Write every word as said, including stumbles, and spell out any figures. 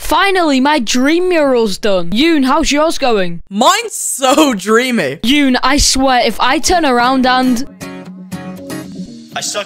Finally, my dream mural's done. Yoon, how's yours going? Mine's so dreamy. Yoon, I swear, if I turn around and... I suck.